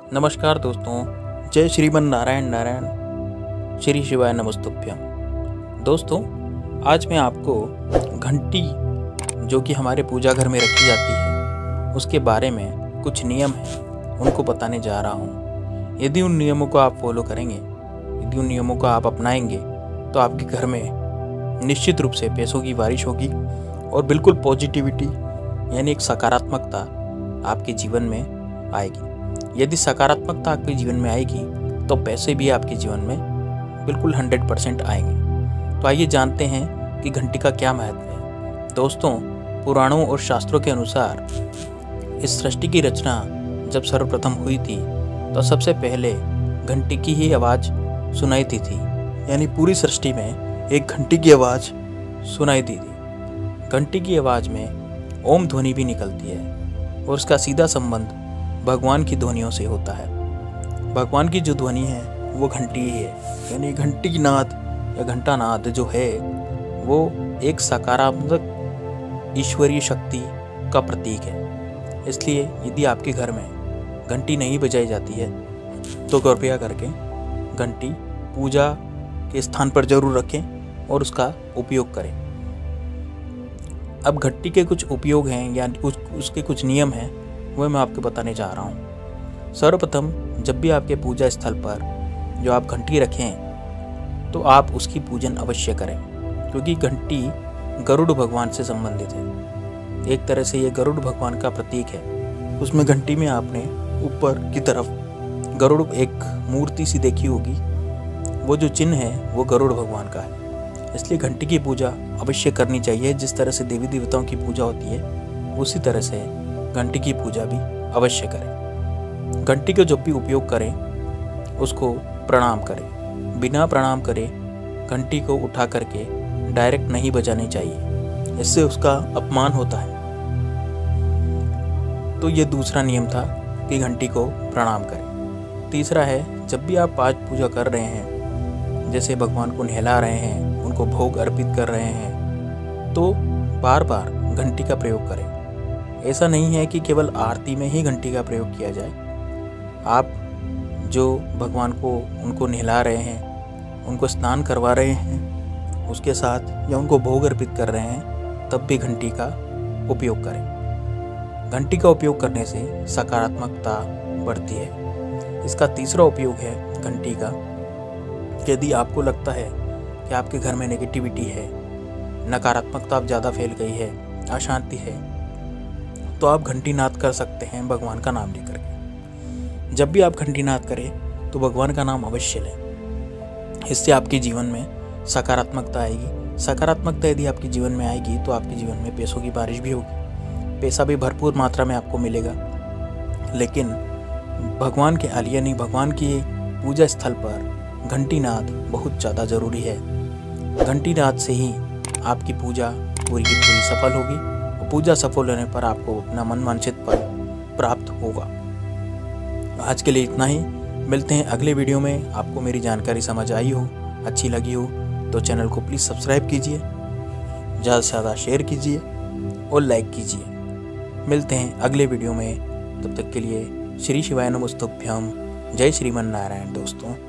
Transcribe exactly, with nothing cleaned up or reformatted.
नमस्कार दोस्तों, जय श्रीमन नारायण नारायण, श्री शिवाय नमस्तुभ्यम। दोस्तों, आज मैं आपको घंटी जो कि हमारे पूजा घर में रखी जाती है उसके बारे में कुछ नियम हैं उनको बताने जा रहा हूँ। यदि उन नियमों को आप फॉलो करेंगे, यदि उन नियमों को आप अपनाएंगे तो आपके घर में निश्चित रूप से पैसों की बारिश होगी और बिल्कुल पॉजिटिविटी यानी एक सकारात्मकता आपके जीवन में आएगी। यदि सकारात्मकता आपके जीवन में आएगी तो पैसे भी आपके जीवन में बिल्कुल हंड्रेड परसेंट आएंगे। तो आइए जानते हैं कि घंटी का क्या महत्व है। दोस्तों, पुराणों और शास्त्रों के अनुसार इस सृष्टि की रचना जब सर्वप्रथम हुई थी तो सबसे पहले घंटी की ही आवाज़ सुनाई दी थी, यानी पूरी सृष्टि में एक घंटी की आवाज़ सुनाई दी थी। घंटी की आवाज़ में ओम ध्वनि भी निकलती है और उसका सीधा संबंध भगवान की ध्वनियों से होता है। भगवान की जो ध्वनि है वो घंटी ही है, यानी घंटी नाद या घंटा नाद जो है वो एक सकारात्मक ईश्वरीय शक्ति का प्रतीक है। इसलिए यदि आपके घर में घंटी नहीं बजाई जाती है तो कृपया करके घंटी पूजा के स्थान पर जरूर रखें और उसका उपयोग करें। अब घंटी के कुछ उपयोग हैं या उस, उसके कुछ नियम हैं, वह मैं आपको बताने जा रहा हूँ। सर्वप्रथम, जब भी आपके पूजा स्थल पर जो आप घंटी रखें तो आप उसकी पूजन अवश्य करें, क्योंकि घंटी गरुड़ भगवान से संबंधित है। एक तरह से ये गरुड़ भगवान का प्रतीक है। उसमें घंटी में आपने ऊपर की तरफ गरुड़ एक मूर्ति सी देखी होगी, वो जो चिन्ह है वो गरुड़ भगवान का है। इसलिए घंटी की पूजा अवश्य करनी चाहिए। जिस तरह से देवी देवताओं की पूजा होती है उसी तरह से घंटी की पूजा भी अवश्य करें। घंटी का जब भी उपयोग करें उसको प्रणाम करें। बिना प्रणाम करे घंटी को उठा करके डायरेक्ट नहीं बजानी चाहिए, इससे उसका अपमान होता है। तो ये दूसरा नियम था कि घंटी को प्रणाम करें। तीसरा है, जब भी आप पाठ पूजा कर रहे हैं, जैसे भगवान को नहला रहे हैं, उनको भोग अर्पित कर रहे हैं, तो बार बार घंटी का प्रयोग करें। ऐसा नहीं है कि केवल आरती में ही घंटी का प्रयोग किया जाए। आप जो भगवान को उनको नहला रहे हैं, उनको स्नान करवा रहे हैं, उसके साथ या उनको भोग अर्पित कर रहे हैं, तब भी घंटी का उपयोग करें। घंटी का उपयोग करने से सकारात्मकता बढ़ती है। इसका तीसरा उपयोग है घंटी का, यदि आपको लगता है कि आपके घर में नेगेटिविटी है, नकारात्मकता अब ज़्यादा फैल गई है, अशांति है, तो आप घंटी नाद कर सकते हैं भगवान का नाम लेकर के। जब भी आप घंटी नाद करें तो भगवान का नाम अवश्य लें। इससे आपके जीवन में सकारात्मकता आएगी। सकारात्मकता यदि आपके जीवन में आएगी तो आपके जीवन में पैसों की बारिश भी होगी, पैसा भी भरपूर मात्रा में आपको मिलेगा। लेकिन भगवान के आलिया यानी भगवान की पूजा स्थल पर घंटी नाद बहुत ज़्यादा ज़रूरी है। घंटी नाद से ही आपकी पूजा पूरी की पूरी सफल होगी। पूजा सफल होने पर आपको अपना मन वांछित फल प्राप्त होगा। आज के लिए इतना ही। मिलते हैं अगले वीडियो में। आपको मेरी जानकारी समझ आई हो, अच्छी लगी हो तो चैनल को प्लीज़ सब्सक्राइब कीजिए, ज़्यादा से ज़्यादा शेयर कीजिए और लाइक कीजिए। मिलते हैं अगले वीडियो में। तब तक के लिए श्री शिवाय नमस्तुभ्यम। जय श्रीमन नारायण दोस्तों।